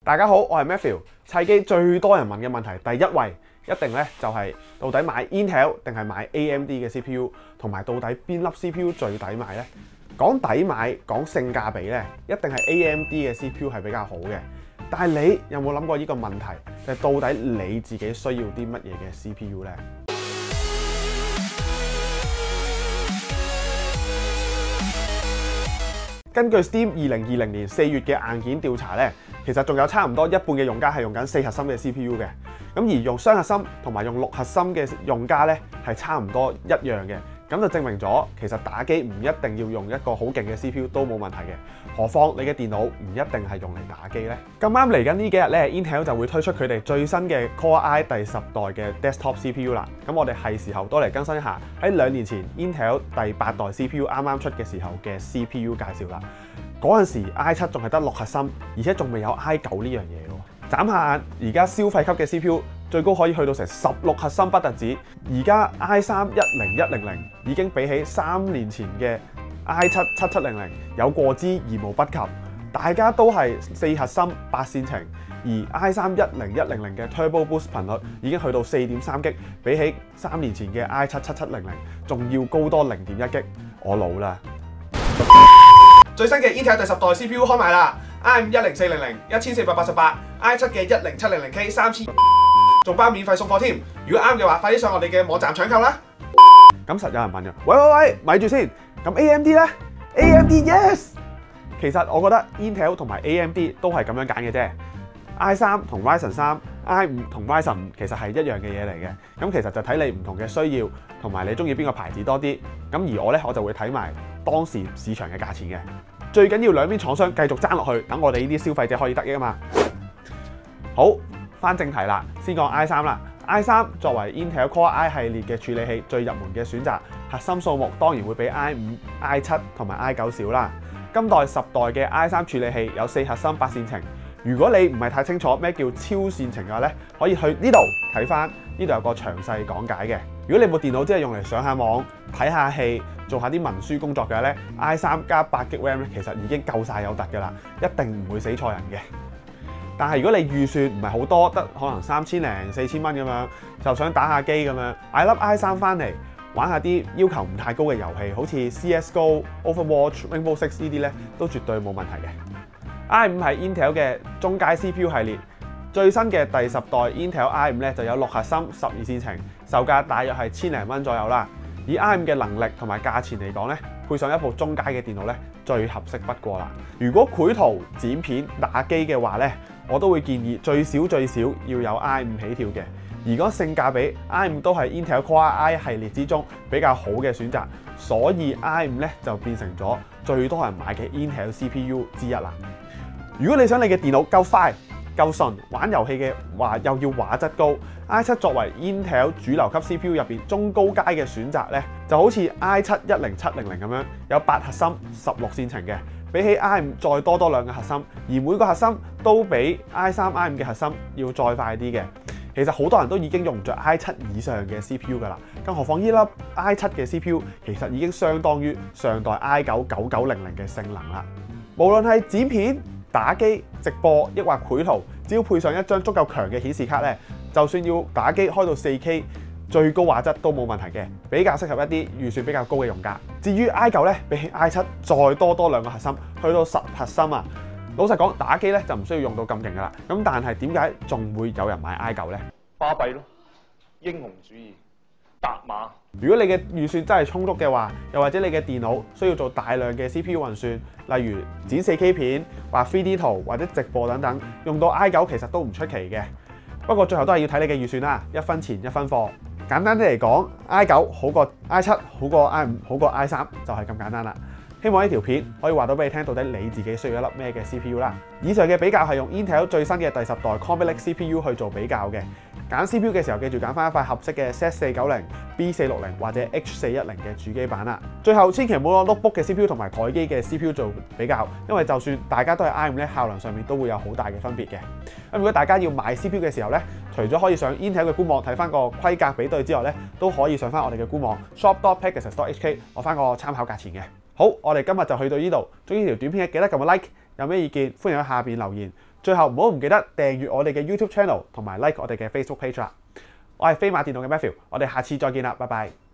大家好，我係 Matthew。砌機最多人問嘅問題，第一位一定咧就係到底買 Intel 定係買 AMD 嘅 CPU， 同埋到底邊粒 CPU 最抵買呢？講抵買，講性價比咧，一定係 AMD 嘅 CPU 係比較好嘅。但係你有冇諗過呢個問題？就係到底你自己需要啲乜嘢嘅 CPU 呢？根據 Steam 2020年4月嘅硬件調查咧，其實仲有差唔多一半嘅用家係用緊4核心嘅 CPU 嘅，咁而用雙核心同埋用6核心嘅用家咧係差唔多一樣嘅，咁就證明咗其實打機唔一定要用一個好勁嘅 CPU 都冇問題嘅，何況你嘅電腦唔一定係用嚟打機咧。咁啱嚟緊呢幾日咧 ，Intel 就會推出佢哋最新嘅 Core i 第10代嘅 Desktop CPU 啦。咁我哋係時候都嚟更新一下喺2年前 Intel 第8代 CPU 啱啱出嘅時候嘅 CPU 介紹啦。嗰陣時 i7 仲係得6核心，而且仲未有 i9 呢樣嘢喎。眨下眼，而家消費級嘅 CPU 最高可以去到成16核心不特止。而家 i3 10100已經比起3年前嘅 i7 7700有過之而無不及。大家都係4核心8線程，而 i3 10100嘅 Turbo Boost 頻率已經去到4.3G，比起3年前嘅 i7 7700仲要高多0.1G。我老啦！最新嘅 Intel 第10代 CPU 開賣啦 ！i5 10400 1488，i7 嘅10700K 3000，仲包免費送貨添。如果啱嘅話，快啲上我哋嘅網站搶購啦！咁實有人問嘅，喂，咪住先，咁 AMD 呢 ？AMD yes。其實我覺得 Intel 同埋 AMD 都係咁樣揀嘅啫。i3 同 Ryzen 3，i5 同 Ryzen 5其實係一樣嘅嘢嚟嘅。咁其實就睇你唔同嘅需要，同埋你中意邊個牌子多啲。咁而我咧，我就會睇埋當時市場嘅價錢嘅。最緊要兩邊廠商繼續爭落去，等我哋呢啲消費者可以得益啊嘛。好，翻正題啦，先講 i3 啦。i3 作為 Intel Core i 系列嘅處理器，最入門嘅選擇，核心數目當然會比 i5、i7 同埋 i9 少啦。今代10代嘅 i3 處理器有4核心8線程。如果你唔係太清楚咩叫超線程嘅話咧，可以去呢度睇翻，呢度有個詳細講解嘅。如果你部電腦只係用嚟上下網、睇下戲、做下啲文書工作嘅話咧 ，i3 加8GB RAM 咧其實已經夠晒有突㗎啦，一定唔會死錯人嘅。但係如果你預算唔係好多，得可能3000零4000蚊咁樣，就想打下機咁樣，買粒 i3 翻嚟玩下啲要求唔太高嘅遊戲，好似 CSGO、Overwatch、Rainbow Six 呢啲咧，都絕對冇問題嘅。i5 係 Intel 嘅中階 CPU 系列，最新嘅第10代 Intel i5 咧就有6核心12線程，售價大約係1000零蚊左右啦。以 i5 嘅能力同埋價錢嚟講咧，配上一部中階嘅電腦咧，最合適不過啦。如果繪圖、剪片、打機嘅話咧，我都會建議最少要有 i5 起跳嘅。而如果性價比 ，i5 都係 Intel Core i 系列之中比較好嘅選擇，所以 i5 咧就變成咗最多人買嘅 Intel CPU 之一啦。如果你想你嘅電腦夠快、夠順，玩遊戲嘅話又要畫質高 ，i7 作為 Intel 主流級 CPU 入邊中高階嘅選擇咧，就好似 i7 10700咁樣，有8核心16線程嘅，比起 i5 再多2個核心，而每個核心都比 i3、i5 嘅核心要再快啲嘅。其實好多人都已經用着 i7 以上嘅 CPU 㗎啦，更何況呢粒 i7 嘅 CPU 其實已經相當於上代 i9 9900嘅性能啦。無論係剪片、打機、直播，抑或繪圖，只要配上一張足夠強嘅顯示卡咧，就算要打機開到 4K 最高畫質都冇問題嘅，比較適合一啲預算比較高嘅用家。至於 i9 咧，比起 i7 再多2個核心，去到10核心啊！老實講，打機咧就唔需要用到咁勁噶啦。咁但係點解仲會有人買 i9 咧？ 巴閉咯，英雄主義，搭馬。 如果你嘅預算真係充足嘅話，又或者你嘅電腦需要做大量嘅 CPU 運算，例如剪 4K 片、畫 3D 圖或者直播等等，用到 i9 其實都唔出奇嘅。不過最後都係要睇你嘅預算啦，一分錢一分貨。簡單啲嚟講 ，i9 好過 i7，好過 i5，好過 i3，就係咁簡單啦。希望呢條片可以話到俾你聽，到底你自己需要一粒咩嘅 CPU 啦。以上嘅比較係用 Intel 最新嘅第10代 Comet Lake CPU 去做比較嘅。揀 CPU 嘅時候，記住揀翻一塊合適嘅 Z490、B460或者 H410嘅主機板啦。最後千祈唔好攞 notebook 嘅 CPU 同埋台機嘅 CPU 做比較，因為就算大家都係 i5 咧，效能上面都會有好大嘅分別嘅。咁如果大家要買 CPU 嘅時候咧，除咗可以上 Intel 嘅官網睇翻個規格比對之外咧，都可以上翻我哋嘅官網 shop.pegasus.hk 攞翻個參考價錢嘅。好，我哋今日就去到呢度。中意條短片嘅記得撳個 like，有咩意見歡迎喺下邊留言。 最後唔記得訂閱我哋嘅 YouTube channel 同埋 like 我哋嘅 Facebook page 啦。我係飛馬電腦嘅 Matthew，我哋下次再見啦，拜拜。